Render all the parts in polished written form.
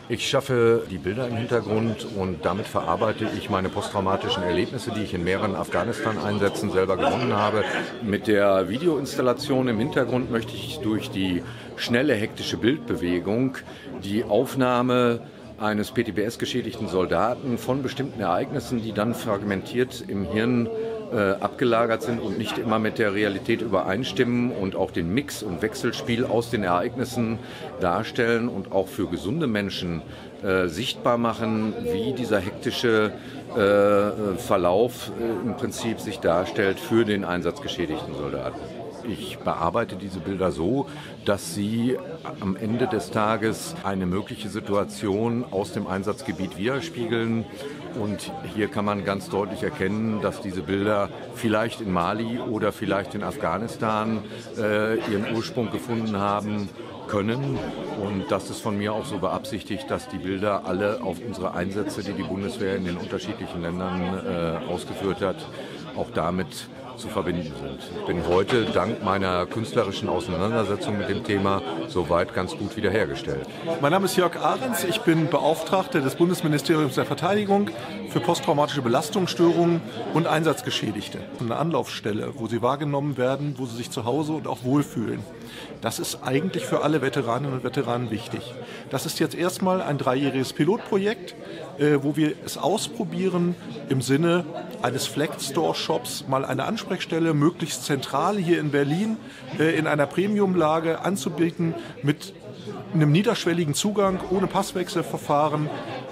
Ich schaffe die Bilder im Hintergrund und damit verarbeite ich meine posttraumatischen Erlebnisse, die ich in mehreren Afghanistan-Einsätzen selber gewonnen habe. Mit der Videoinstallation im Hintergrund möchte ich durch die schnelle, hektische Bildbewegung die Aufnahme eines PTBS-geschädigten Soldaten von bestimmten Ereignissen, die dann fragmentiert im Hirn abgelagert sind und nicht immer mit der Realität übereinstimmen und auch den Mix und Wechselspiel aus den Ereignissen darstellen und auch für gesunde Menschen sichtbar machen, wie dieser hektische Verlauf im Prinzip sich darstellt für den einsatzgeschädigten Soldaten. Ich bearbeite diese Bilder so, dass sie am Ende des Tages eine mögliche Situation aus dem Einsatzgebiet widerspiegeln. Und hier kann man ganz deutlich erkennen, dass diese Bilder vielleicht in Mali oder vielleicht in Afghanistan ihren Ursprung gefunden haben können. Und das ist von mir auch so beabsichtigt, dass die Bilder alle auf unsere Einsätze, die die Bundeswehr in den unterschiedlichen Ländern ausgeführt hat, auch damit zu verbinden sind. Ich bin heute dank meiner künstlerischen Auseinandersetzung mit dem Thema soweit ganz gut wiederhergestellt. Mein Name ist Jörg Ahrens, ich bin Beauftragter des Bundesministeriums der Verteidigung für posttraumatische Belastungsstörungen und Einsatzgeschädigte. Eine Anlaufstelle, wo sie wahrgenommen werden, wo sie sich zu Hause und auch wohlfühlen. Das ist eigentlich für alle Veteraninnen und Veteranen wichtig. Das ist jetzt erstmal ein 3-jähriges Pilotprojekt, wo wir es ausprobieren, im Sinne eines Flex-Store-Shops mal eine Ansprechstelle möglichst zentral hier in Berlin in einer Premiumlage anzubieten mit einem niederschwelligen Zugang, ohne Passwechselverfahren,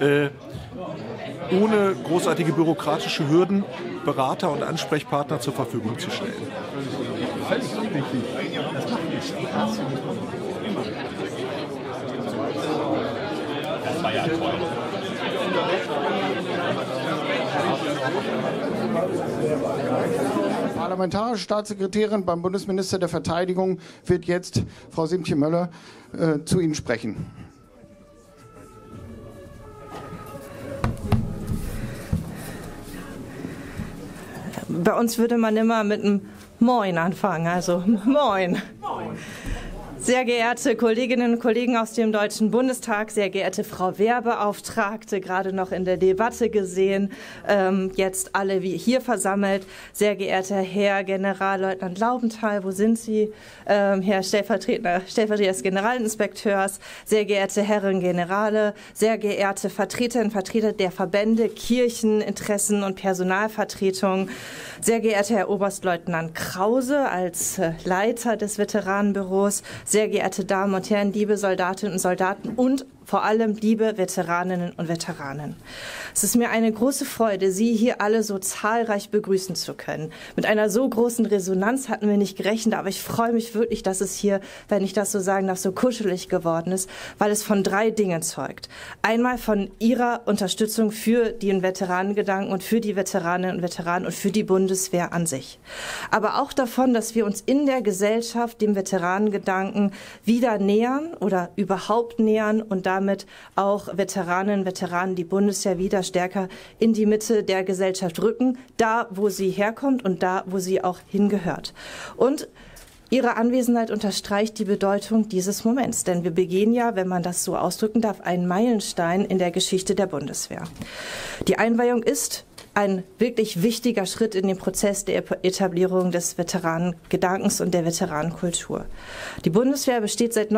ohne großartige bürokratische Hürden, Berater und Ansprechpartner zur Verfügung zu stellen. Völlig unwichtig. Das macht nichts. Das war ja toll. Parlamentarische Staatssekretärin beim Bundesminister der Verteidigung wird jetzt, Frau Simtje-Möller, zu Ihnen sprechen. Bei uns würde man immer mit einem Moin anfangen, also Moin. Sehr geehrte Kolleginnen und Kollegen aus dem Deutschen Bundestag, sehr geehrte Frau Wehrbeauftragte, gerade noch in der Debatte gesehen, jetzt alle wie hier versammelt, sehr geehrter Herr Generalleutnant Laubenthal, wo sind Sie? Herr Stellvertreter des Generalinspekteurs, sehr geehrte Herren Generale, sehr geehrte Vertreterinnen und Vertreter der Verbände, Kirchen, Interessen und Personalvertretung, sehr geehrter Herr Oberstleutnant Krause als Leiter des Veteranenbüros, sehr geehrte Damen und Herren, liebe Soldatinnen und Soldaten und vor allem liebe Veteraninnen und Veteranen. Es ist mir eine große Freude, Sie hier alle so zahlreich begrüßen zu können. Mit einer so großen Resonanz hatten wir nicht gerechnet, aber ich freue mich wirklich, dass es hier, wenn ich das so sagen darf, so kuschelig geworden ist, weil es von 3 Dingen zeugt. Einmal von Ihrer Unterstützung für den Veteranengedanken und für die Veteraninnen und Veteranen und für die Bundeswehr an sich. Aber auch davon, dass wir uns in der Gesellschaft dem Veteranengedanken wieder nähern oder überhaupt nähern und damit auch Veteraninnen und Veteranen die Bundeswehr wieder stärker in die Mitte der Gesellschaft rücken, da wo sie herkommt und da wo sie auch hingehört. Und Ihre Anwesenheit unterstreicht die Bedeutung dieses Moments, denn wir begehen ja, wenn man das so ausdrücken darf, einen Meilenstein in der Geschichte der Bundeswehr. Die Einweihung ist ein wirklich wichtiger Schritt in den Prozess der Etablierung des Veteranengedankens und der Veteranenkultur. Die Bundeswehr besteht seit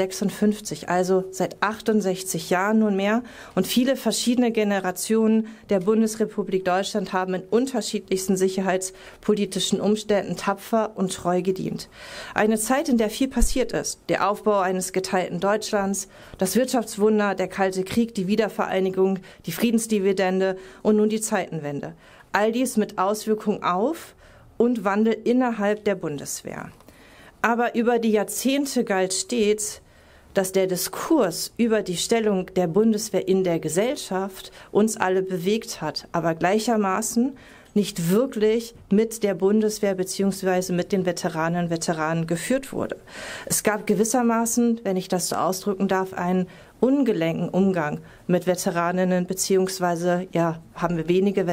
1956, also seit 68 Jahren nunmehr, und viele verschiedene Generationen der Bundesrepublik Deutschland haben in unterschiedlichsten sicherheitspolitischen Umständen tapfer und treu gedient. Eine Zeit, in der viel passiert ist. Der Aufbau eines geteilten Deutschlands, das Wirtschaftswunder, der Kalte Krieg, die Wiedervereinigung, die Friedensdividende und nun die Zeitenwende. All dies mit Auswirkungen auf und Wandel innerhalb der Bundeswehr. Aber über die Jahrzehnte galt stets, dass der Diskurs über die Stellung der Bundeswehr in der Gesellschaft uns alle bewegt hat, aber gleichermaßen nicht wirklich mit der Bundeswehr bzw. mit den Veteraninnen und Veteranen geführt wurde. Es gab gewissermaßen, wenn ich das so ausdrücken darf, einen ungelenken Umgang mit Veteraninnen beziehungsweise, ja, haben wir wenige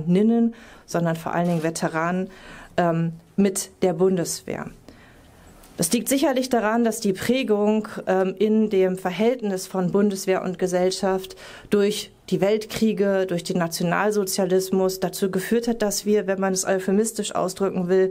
Veteraninnen, sondern vor allen Dingen Veteranen mit der Bundeswehr. Das liegt sicherlich daran, dass die Prägung in dem Verhältnis von Bundeswehr und Gesellschaft durch die Weltkriege, durch den Nationalsozialismus dazu geführt hat, dass wir, wenn man es euphemistisch ausdrücken will,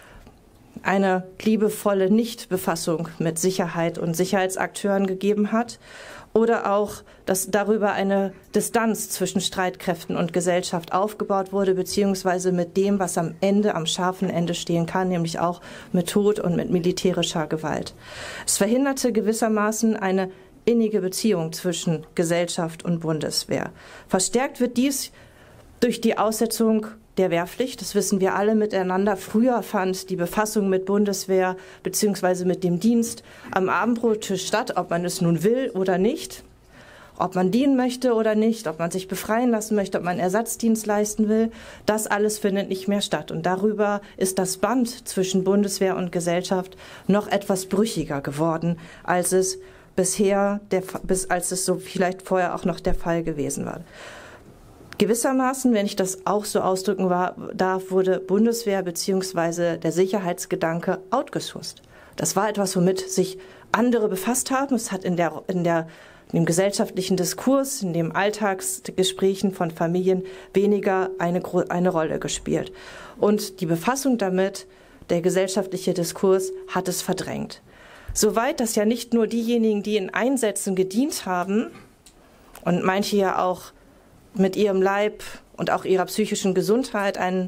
eine liebevolle Nichtbefassung mit Sicherheit und Sicherheitsakteuren gegeben hat. Oder auch, dass darüber eine Distanz zwischen Streitkräften und Gesellschaft aufgebaut wurde, beziehungsweise mit dem, was am Ende, am scharfen Ende stehen kann, nämlich auch mit Tod und mit militärischer Gewalt. Es verhinderte gewissermaßen eine innige Beziehung zwischen Gesellschaft und Bundeswehr. Verstärkt wird dies durch die Aussetzung der Wehrpflicht. Das wissen wir alle miteinander. Früher fand die Befassung mit Bundeswehr bzw. mit dem Dienst am Abendbrottisch statt, ob man es nun will oder nicht, ob man dienen möchte oder nicht, ob man sich befreien lassen möchte, ob man Ersatzdienst leisten will. Das alles findet nicht mehr statt. Und darüber ist das Band zwischen Bundeswehr und Gesellschaft noch etwas brüchiger geworden, als es bisher, als es so vielleicht vorher auch noch der Fall gewesen war. Gewissermaßen, wenn ich das auch so ausdrücken darf, wurde Bundeswehr bzw. der Sicherheitsgedanke outgesourced. Das war etwas, womit sich andere befasst haben. Es hat in dem gesellschaftlichen Diskurs, in den Alltagsgesprächen von Familien weniger eine Rolle gespielt. Und die Befassung damit, der gesellschaftliche Diskurs, hat es verdrängt. Soweit, dass ja nicht nur diejenigen, die in Einsätzen gedient haben und manche ja auch mit ihrem Leib und auch ihrer psychischen Gesundheit einen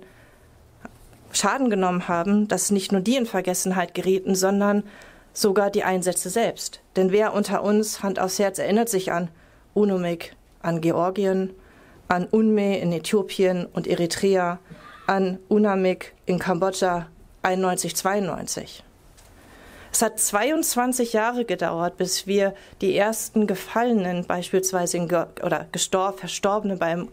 Schaden genommen haben, dass nicht nur die in Vergessenheit gerieten, sondern sogar die Einsätze selbst. Denn wer unter uns, Hand aufs Herz, erinnert sich an UNOMIC, an Georgien, an UNME in Äthiopien und Eritrea, an UNAMIC in Kambodscha 91, 92. Es hat 22 Jahre gedauert, bis wir die ersten Gefallenen, beispielsweise Verstorbene beim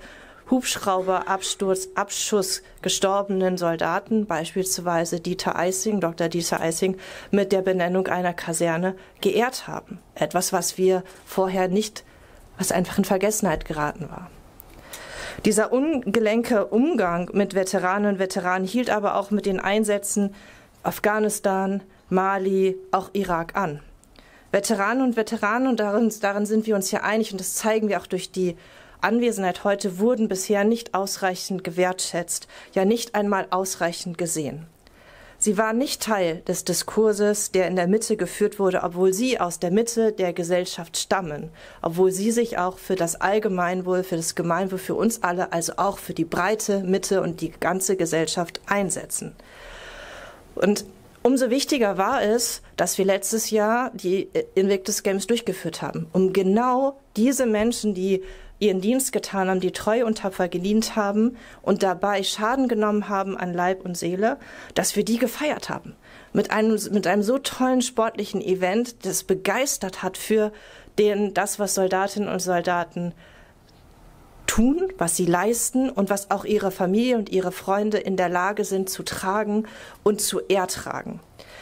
Hubschrauberabschuss gestorbenen Soldaten, beispielsweise Dr. Dieter Eissing, mit der Benennung einer Kaserne geehrt haben. Etwas, was wir vorher nicht, was einfach in Vergessenheit geraten war. Dieser ungelenke Umgang mit Veteranen und Veteranen hielt aber auch mit den Einsätzen Afghanistan, Mali, auch Irak an. Veteranen und Veteranen, und darin sind wir uns ja einig, und das zeigen wir auch durch die Anwesenheit heute, wurden bisher nicht ausreichend gewertschätzt, ja nicht einmal ausreichend gesehen. Sie waren nicht Teil des Diskurses, der in der Mitte geführt wurde, obwohl sie aus der Mitte der Gesellschaft stammen, obwohl sie sich auch für das Allgemeinwohl, für das Gemeinwohl, für uns alle, also auch für die breite Mitte und die ganze Gesellschaft einsetzen. Und umso wichtiger war es, dass wir letztes Jahr die Invictus Games durchgeführt haben, um genau diese Menschen, die ihren Dienst getan haben, die treu und tapfer gedient haben und dabei Schaden genommen haben an Leib und Seele, dass wir die gefeiert haben. Mit einem so tollen sportlichen Event, das begeistert hat für das, was Soldatinnen und Soldaten tun, was sie leisten und was auch ihre Familie und ihre Freunde in der Lage sind zu tragen und zu ertragen.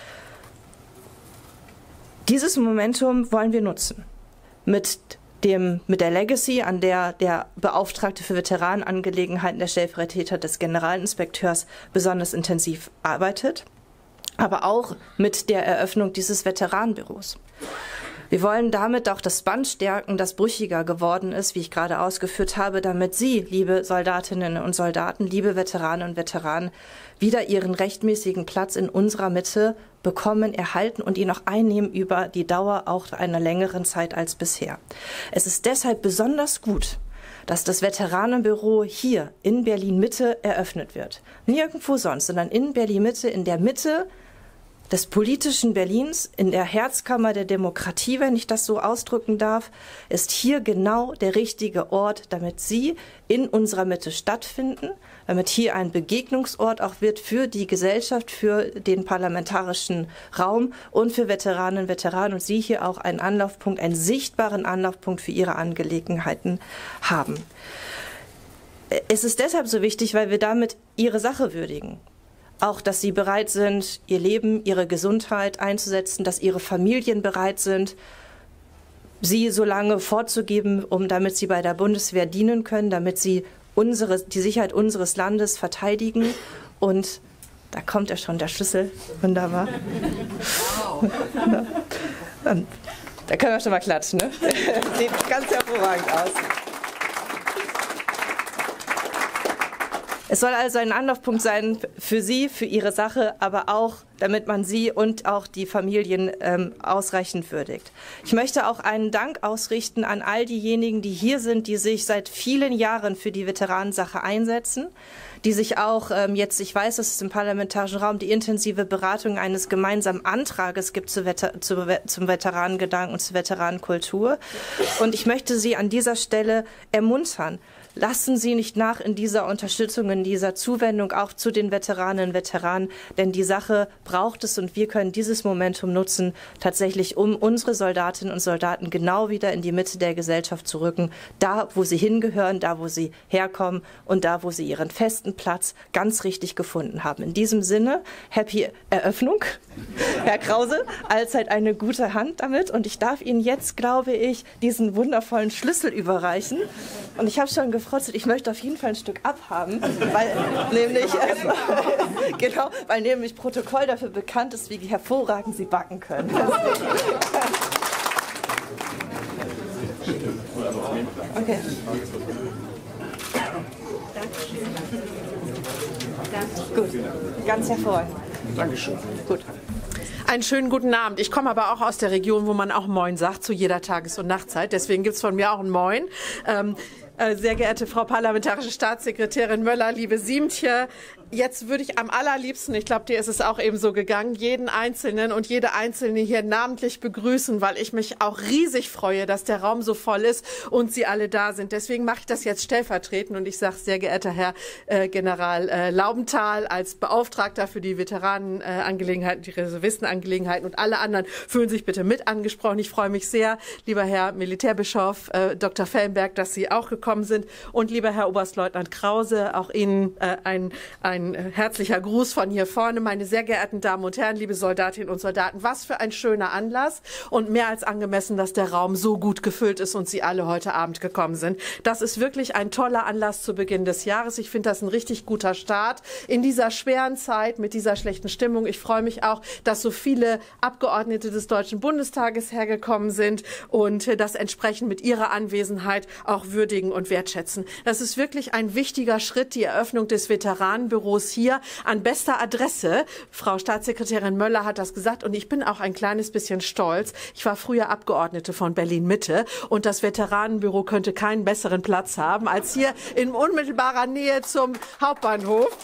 Dieses Momentum wollen wir nutzen. Mit der Legacy, an der der Beauftragte für Veteranenangelegenheiten, der Stellvertreter des Generalinspekteurs, besonders intensiv arbeitet, aber auch mit der Eröffnung dieses Veteranenbüros. Wir wollen damit auch das Band stärken, das brüchiger geworden ist, wie ich gerade ausgeführt habe, damit Sie, liebe Soldatinnen und Soldaten, liebe Veteranen und Veteranen, wieder Ihren rechtmäßigen Platz in unserer Mitte bekommen, erhalten und ihn auch einnehmen über die Dauer auch einer längeren Zeit als bisher. Es ist deshalb besonders gut, dass das Veteranenbüro hier in Berlin-Mitte eröffnet wird. Nirgendwo sonst, sondern in Berlin-Mitte, in der Mitte des politischen Berlins, in der Herzkammer der Demokratie, wenn ich das so ausdrücken darf, ist hier genau der richtige Ort, damit Sie in unserer Mitte stattfinden, damit hier ein Begegnungsort auch wird für die Gesellschaft, für den parlamentarischen Raum und für Veteranen und Veteranen und Sie hier auch einen Anlaufpunkt, einen sichtbaren Anlaufpunkt für Ihre Angelegenheiten haben. Es ist deshalb so wichtig, weil wir damit Ihre Sache würdigen. Auch, dass sie bereit sind, ihr Leben, ihre Gesundheit einzusetzen, dass ihre Familien bereit sind, sie so lange vorzugeben, damit sie bei der Bundeswehr dienen können, damit sie die Sicherheit unseres Landes verteidigen und Da kommt ja schon der Schlüssel. Wunderbar. Da können wir schon mal klatschen, ne? Sieht ganz hervorragend aus. Es soll also ein Anlaufpunkt sein für Sie, für Ihre Sache, aber auch, damit man Sie und auch die Familien ausreichend würdigt. Ich möchte auch einen Dank ausrichten an all diejenigen, die hier sind, die sich seit vielen Jahren für die Veteranensache einsetzen, die sich auch jetzt, ich weiß, dass es im parlamentarischen Raum die intensive Beratung eines gemeinsamen Antrages gibt zum Veteranengedanken und zur Veteranenkultur. Und ich möchte Sie an dieser Stelle ermuntern. Lassen Sie nicht nach in dieser Unterstützung, in dieser Zuwendung auch zu den Veteraninnen und Veteranen, denn die Sache braucht es und wir können dieses Momentum nutzen, tatsächlich um unsere Soldatinnen und Soldaten genau wieder in die Mitte der Gesellschaft zu rücken, da wo sie hingehören, da wo sie herkommen und da wo sie ihren festen Platz ganz richtig gefunden haben. In diesem Sinne, happy Eröffnung, Herr Krause, allzeit eine gute Hand damit und ich darf Ihnen jetzt, glaube ich, diesen wundervollen Schlüssel überreichen und ich habe schon gefragt, ich möchte auf jeden Fall ein Stück abhaben, weil nämlich Protokoll dafür bekannt ist, wie hervorragend Sie backen können. Okay. Gut, ganz hervorragend. Dankeschön. Gut. Einen schönen guten Abend. Ich komme aber auch aus der Region, wo man auch Moin sagt, zu jeder Tages- und Nachtzeit. Deswegen gibt es von mir auch ein Moin. Sehr geehrte Frau Parlamentarische Staatssekretärin Möller, liebe Siemtje, jetzt würde ich am allerliebsten, ich glaube, dir ist es auch eben so gegangen, jeden Einzelnen und jede Einzelne hier namentlich begrüßen, weil ich mich auch riesig freue, dass der Raum so voll ist und Sie alle da sind. Deswegen mache ich das jetzt stellvertretend und ich sage, sehr geehrter Herr General Laubenthal, als Beauftragter für die Veteranenangelegenheiten, die Reservistenangelegenheiten und alle anderen fühlen sich bitte mit angesprochen. Ich freue mich sehr, lieber Herr Militärbischof Dr. Fellenberg, dass Sie auch gekommen sind und lieber Herr Oberstleutnant Krause, auch Ihnen ein herzlicher Gruß von hier vorne, meine sehr geehrten Damen und Herren, liebe Soldatinnen und Soldaten. Was für ein schöner Anlass und mehr als angemessen, dass der Raum so gut gefüllt ist und Sie alle heute Abend gekommen sind. Das ist wirklich ein toller Anlass zu Beginn des Jahres. Ich finde das ein richtig guter Start in dieser schweren Zeit mit dieser schlechten Stimmung. Ich freue mich auch, dass so viele Abgeordnete des Deutschen Bundestages hergekommen sind und das entsprechend mit ihrer Anwesenheit auch würdigen und wertschätzen. Das ist wirklich ein wichtiger Schritt, die Eröffnung des Veteranenbüros hier an bester Adresse. Frau Staatssekretärin Möller hat das gesagt und ich bin auch ein kleines bisschen stolz. Ich war früher Abgeordnete von Berlin-Mitte und das Veteranenbüro könnte keinen besseren Platz haben als hier in unmittelbarer Nähe zum Hauptbahnhof.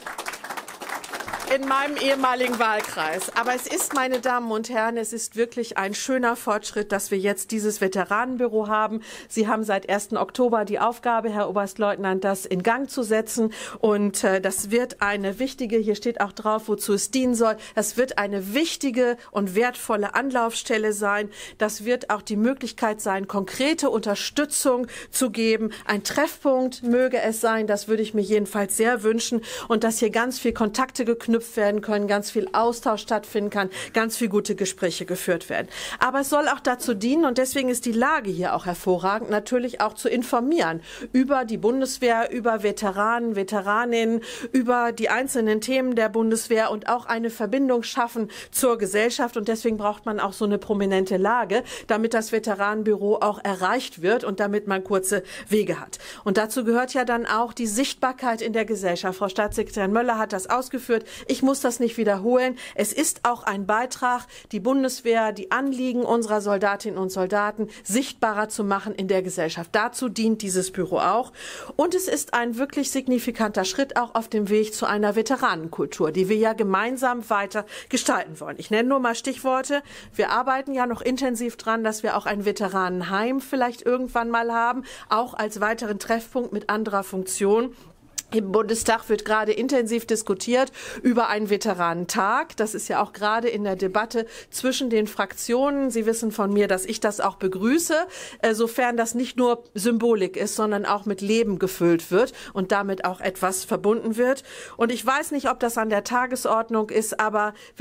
In meinem ehemaligen Wahlkreis. Aber es ist, meine Damen und Herren, es ist wirklich ein schöner Fortschritt, dass wir jetzt dieses Veteranenbüro haben. Sie haben seit 1. Oktober die Aufgabe, Herr Oberstleutnant, das in Gang zu setzen. Und das wird eine wichtige, hier steht auch drauf, wozu es dienen soll, das wird eine wichtige und wertvolle Anlaufstelle sein. Das wird auch die Möglichkeit sein, konkrete Unterstützung zu geben. Ein Treffpunkt möge es sein, das würde ich mir jedenfalls sehr wünschen. Und dass hier ganz viel Kontakte geknüpft werden können, ganz viel Austausch stattfinden kann, ganz viel gute Gespräche geführt werden. Aber es soll auch dazu dienen, und deswegen ist die Lage hier auch hervorragend, natürlich auch zu informieren über die Bundeswehr, über Veteranen, Veteraninnen, über die einzelnen Themen der Bundeswehr und auch eine Verbindung schaffen zur Gesellschaft. Und deswegen braucht man auch so eine prominente Lage, damit das Veteranenbüro auch erreicht wird und damit man kurze Wege hat. Und dazu gehört ja dann auch die Sichtbarkeit in der Gesellschaft. Frau Staatssekretärin Möller hat das ausgeführt. Ich muss das nicht wiederholen. Es ist auch ein Beitrag, die Bundeswehr, die Anliegen unserer Soldatinnen und Soldaten sichtbarer zu machen in der Gesellschaft. Dazu dient dieses Büro auch. Und es ist ein wirklich signifikanter Schritt auch auf dem Weg zu einer Veteranenkultur, die wir ja gemeinsam weiter gestalten wollen. Ich nenne nur mal Stichworte. Wir arbeiten ja noch intensiv dran, dass wir auch ein Veteranenheim vielleicht irgendwann mal haben, auch als weiteren Treffpunkt mit anderer Funktion. Im Bundestag wird gerade intensiv diskutiert über einen Veteranentag. Das ist ja auch gerade in der Debatte zwischen den Fraktionen. Sie wissen von mir, dass ich das auch begrüße, sofern das nicht nur Symbolik ist, sondern auch mit Leben gefüllt wird und damit auch etwas verbunden wird. Und ich weiß nicht, ob das an der Tagesordnung ist, aber wir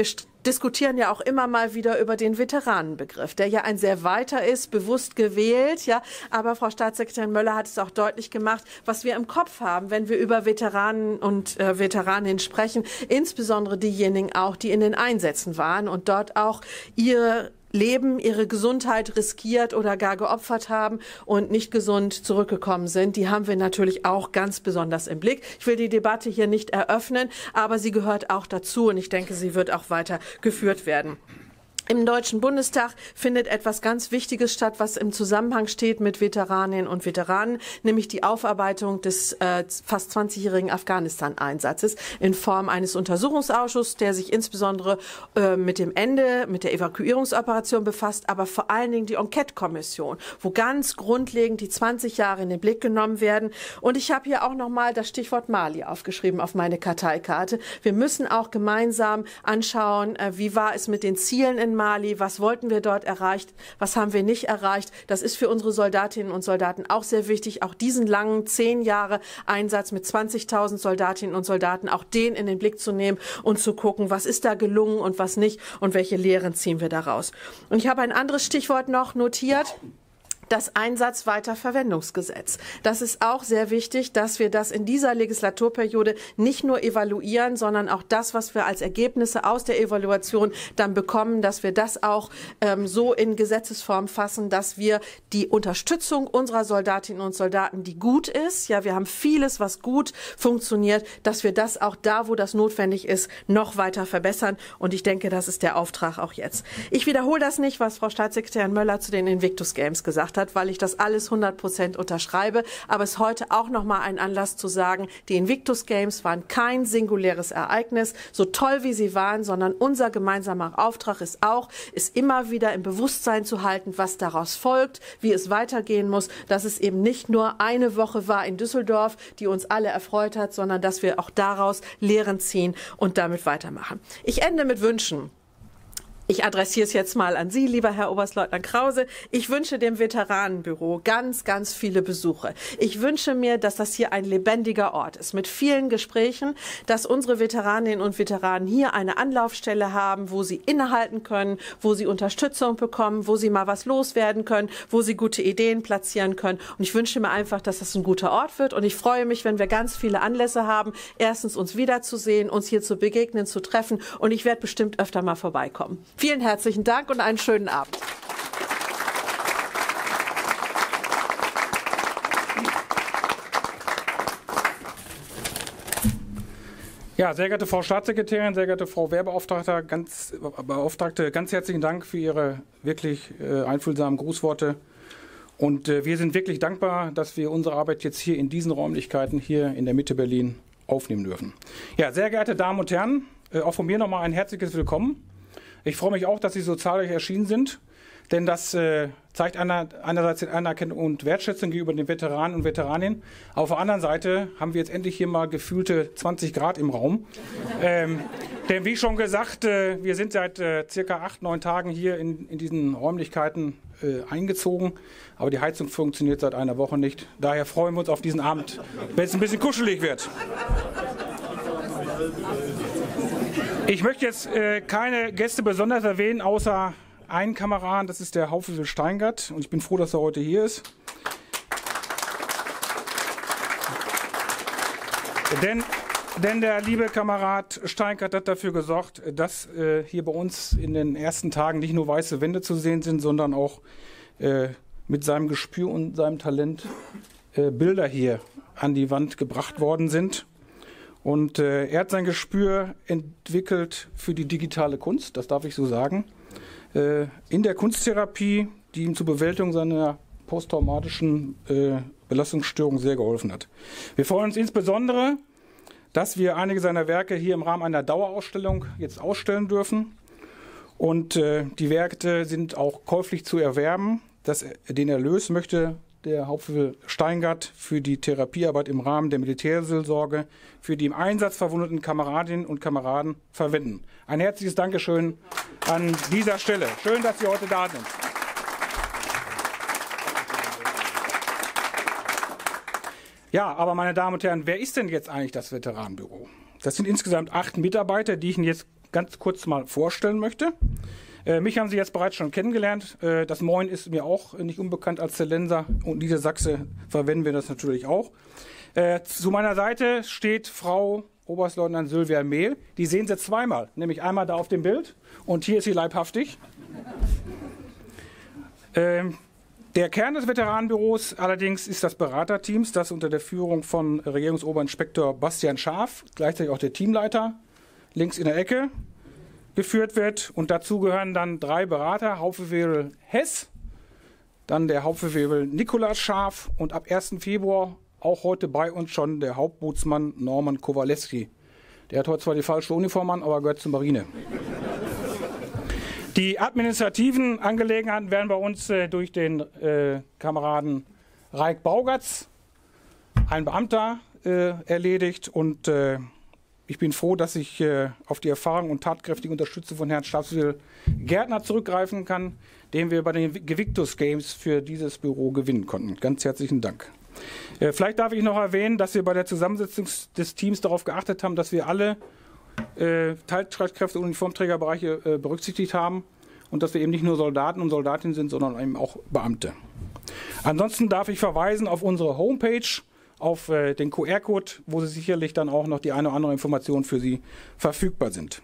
diskutieren ja auch immer mal wieder über den Veteranenbegriff, der ja ein sehr weiter ist, bewusst gewählt, ja. Aber Frau Staatssekretärin Möller hat es auch deutlich gemacht, was wir im Kopf haben, wenn wir über Veteranen und Veteraninnen sprechen, insbesondere diejenigen auch, die in den Einsätzen waren und dort auch ihr Leben, ihre Gesundheit riskiert oder gar geopfert haben und nicht gesund zurückgekommen sind. Die haben wir natürlich auch ganz besonders im Blick. Ich will die Debatte hier nicht eröffnen, aber sie gehört auch dazu und ich denke, sie wird auch weiter geführt werden. Im Deutschen Bundestag findet etwas ganz Wichtiges statt, was im Zusammenhang steht mit Veteraninnen und Veteranen, nämlich die Aufarbeitung des fast 20-jährigen Afghanistan-Einsatzes in Form eines Untersuchungsausschusses, der sich insbesondere mit dem Ende, mit der Evakuierungsoperation befasst, aber vor allen Dingen die Enquete-Kommission, wo ganz grundlegend die 20 Jahre in den Blick genommen werden. Und ich habe hier auch nochmal das Stichwort Mali aufgeschrieben auf meine Karteikarte. Wir müssen auch gemeinsam anschauen, wie war es mit den Zielen in Mali, was wollten wir dort erreicht, was haben wir nicht erreicht. Das ist für unsere Soldatinnen und Soldaten auch sehr wichtig, auch diesen langen 10 Jahre Einsatz mit 20.000 Soldatinnen und Soldaten, auch den in den Blick zu nehmen und zu gucken, was ist da gelungen und was nicht und welche Lehren ziehen wir daraus. Und ich habe ein anderes Stichwort noch notiert. Das Einsatzweiterverwendungsgesetz. Das ist auch sehr wichtig, dass wir das in dieser Legislaturperiode nicht nur evaluieren, sondern auch das, was wir als Ergebnisse aus der Evaluation dann bekommen, dass wir das auch so in Gesetzesform fassen, dass wir die Unterstützung unserer Soldatinnen und Soldaten, die gut ist, ja, wir haben vieles, was gut funktioniert, dass wir das auch da, wo das notwendig ist, noch weiter verbessern. Und ich denke, das ist der Auftrag auch jetzt. Ich wiederhole das nicht, was Frau Staatssekretärin Möller zu den Invictus Games gesagt hat, weil ich das alles 100% unterschreibe. Aber es ist heute auch noch mal ein Anlass zu sagen, die Invictus Games waren kein singuläres Ereignis, so toll wie sie waren, sondern unser gemeinsamer Auftrag ist auch, es immer wieder im Bewusstsein zu halten, was daraus folgt, wie es weitergehen muss, dass es eben nicht nur eine Woche war in Düsseldorf, die uns alle erfreut hat, sondern dass wir auch daraus Lehren ziehen und damit weitermachen. Ich ende mit Wünschen. Ich adressiere es jetzt mal an Sie, lieber Herr Oberstleutnant Krause. Ich wünsche dem Veteranenbüro ganz, ganz viele Besuche. Ich wünsche mir, dass das hier ein lebendiger Ort ist mit vielen Gesprächen, dass unsere Veteraninnen und Veteranen hier eine Anlaufstelle haben, wo sie innehalten können, wo sie Unterstützung bekommen, wo sie mal was loswerden können, wo sie gute Ideen platzieren können. Und ich wünsche mir einfach, dass das ein guter Ort wird. Und ich freue mich, wenn wir ganz viele Anlässe haben, erstens uns wiederzusehen, uns hier zu begegnen, zu treffen. Und ich werde bestimmt öfter mal vorbeikommen. Vielen herzlichen Dank und einen schönen Abend. Ja, sehr geehrte Frau Staatssekretärin, sehr geehrte Frau Wehrbeauftragte, ganz herzlichen Dank für Ihre wirklich einfühlsamen Grußworte. Und wir sind wirklich dankbar, dass wir unsere Arbeit jetzt hier in diesen Räumlichkeiten hier in der Mitte Berlin aufnehmen dürfen. Ja, sehr geehrte Damen und Herren, auch von mir nochmal ein herzliches Willkommen. Ich freue mich auch, dass Sie so zahlreich erschienen sind, denn das zeigt einerseits die Anerkennung und Wertschätzung gegenüber den Veteranen und Veteraninnen. Auf der anderen Seite haben wir jetzt endlich hier mal gefühlte 20 Grad im Raum. Denn wie schon gesagt, wir sind seit circa 8-9 Tagen hier in diesen Räumlichkeiten eingezogen, aber die Heizung funktioniert seit einer Woche nicht. Daher freuen wir uns auf diesen Abend, wenn es ein bisschen kuschelig wird. Ich möchte jetzt keine Gäste besonders erwähnen, außer einen Kameraden, das ist der Hauptfeldwebel Steingart. Und ich bin froh, dass er heute hier ist. Denn der liebe Kamerad Steingart hat dafür gesorgt, dass hier bei uns in den ersten Tagen nicht nur weiße Wände zu sehen sind, sondern auch mit seinem Gespür und seinem Talent Bilder hier an die Wand gebracht worden sind. Und er hat sein Gespür entwickelt für die digitale Kunst, das darf ich so sagen, in der Kunsttherapie, die ihm zur Bewältigung seiner posttraumatischen Belastungsstörung sehr geholfen hat. Wir freuen uns insbesondere, dass wir einige seiner Werke hier im Rahmen einer Dauerausstellung jetzt ausstellen dürfen. Und die Werke sind auch käuflich zu erwerben. Den Erlös möchte der Hauptfeldwebel Steingart für die Therapiearbeit im Rahmen der Militärseelsorge für die im Einsatz verwundeten Kameradinnen und Kameraden verwenden. Ein herzliches Dankeschön an dieser Stelle. Schön, dass Sie heute da sind. Ja, aber meine Damen und Herren, wer ist denn jetzt eigentlich das Veteranenbüro? Das sind insgesamt 8 Mitarbeiter, die ich Ihnen jetzt ganz kurz mal vorstellen möchte. Mich haben Sie jetzt bereits schon kennengelernt. Das Moin ist mir auch nicht unbekannt als Zellenser und Niedersachse verwenden wir das natürlich auch. Zu meiner Seite steht Frau Oberstleutnant Sylvia Mehl. Die sehen Sie zweimal, nämlich einmal da auf dem Bild und hier ist sie leibhaftig. Der Kern des Veteranenbüros allerdings ist das Beraterteams, das unter der Führung von Regierungsoberinspektor Bastian Schaaf, gleichzeitig auch der Teamleiter, links in der Ecke, geführt wird. Und dazu gehören dann 3 Berater, Hauptfeldwebel Hess, dann der Hauptfeldwebel Nikolaus Schaaf und ab 1. Februar auch heute bei uns schon der Hauptbootsmann Norman Kowalewski. Der hat heute zwar die falsche Uniform an, aber gehört zur Marine. Die administrativen Angelegenheiten werden bei uns durch den Kameraden Raik Baugatz, ein Beamter, erledigt. Und ich bin froh, dass ich auf die Erfahrung und tatkräftige Unterstützung von Herrn Stabswil Gärtner zurückgreifen kann, den wir bei den Gevictus Games für dieses Büro gewinnen konnten. Ganz herzlichen Dank. Vielleicht darf ich noch erwähnen, dass wir bei der Zusammensetzung des Teams darauf geachtet haben, dass wir alle Teilstreitkräfte und Uniformträgerbereiche berücksichtigt haben und dass wir eben nicht nur Soldaten und Soldatinnen sind, sondern eben auch Beamte. Ansonsten darf ich verweisen auf unsere Homepage, auf den QR-Code, wo Sie sicherlich dann auch noch die eine oder andere Information für Sie verfügbar sind.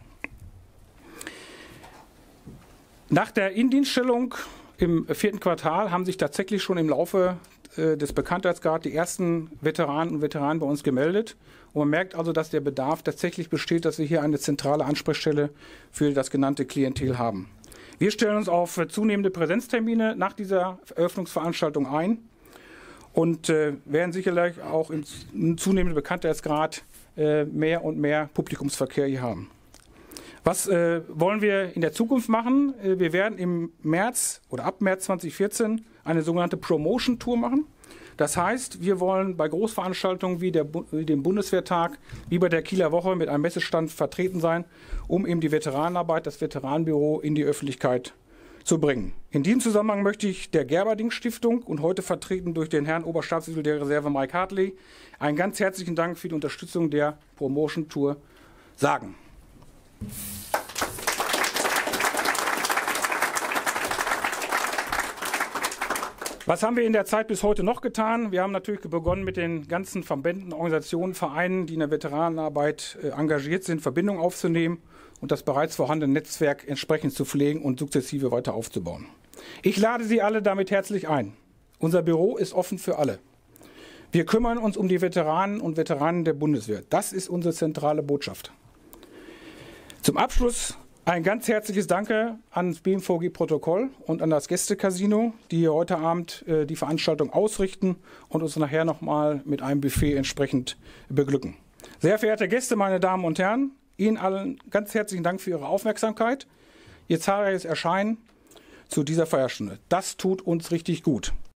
Nach der Indienststellung im 4. Quartal haben sich tatsächlich schon im Laufe des Bekanntheitsgrads die ersten Veteranen und Veteranen bei uns gemeldet. Und man merkt also, dass der Bedarf tatsächlich besteht, dass wir hier eine zentrale Ansprechstelle für das genannte Klientel haben. Wir stellen uns auf zunehmende Präsenztermine nach dieser Eröffnungsveranstaltung ein und werden sicherlich auch im zunehmenden Bekanntheitsgrad mehr und mehr Publikumsverkehr hier haben. Was wollen wir in der Zukunft machen? Wir werden im März oder ab März 2014 eine sogenannte Promotion-Tour machen. Das heißt, wir wollen bei Großveranstaltungen wie dem Bundeswehrtag, wie bei der Kieler Woche mit einem Messestand vertreten sein, um eben die Veteranenarbeit, das Veteranenbüro in die Öffentlichkeit zu bringen. In diesem Zusammenhang möchte ich der Gerberding-Stiftung und heute vertreten durch den Herrn Oberstabsfeldwebel der Reserve Mike Hartley einen ganz herzlichen Dank für die Unterstützung der Promotion-Tour sagen. Was haben wir in der Zeit bis heute noch getan? Wir haben natürlich begonnen mit den ganzen Verbänden, Organisationen, Vereinen, die in der Veteranenarbeit engagiert sind, Verbindungen aufzunehmen und das bereits vorhandene Netzwerk entsprechend zu pflegen und sukzessive weiter aufzubauen. Ich lade Sie alle damit herzlich ein. Unser Büro ist offen für alle. Wir kümmern uns um die Veteranen und Veteranen der Bundeswehr. Das ist unsere zentrale Botschaft. Zum Abschluss ein ganz herzliches Danke ans BMVG-Protokoll und an das Gästecasino, die hier heute Abend die Veranstaltung ausrichten und uns nachher nochmal mit einem Buffet entsprechend beglücken. Sehr verehrte Gäste, meine Damen und Herren, Ihnen allen ganz herzlichen Dank für Ihre Aufmerksamkeit. Ihr zahlreiches Erscheinen zu dieser Feierstunde. Das tut uns richtig gut.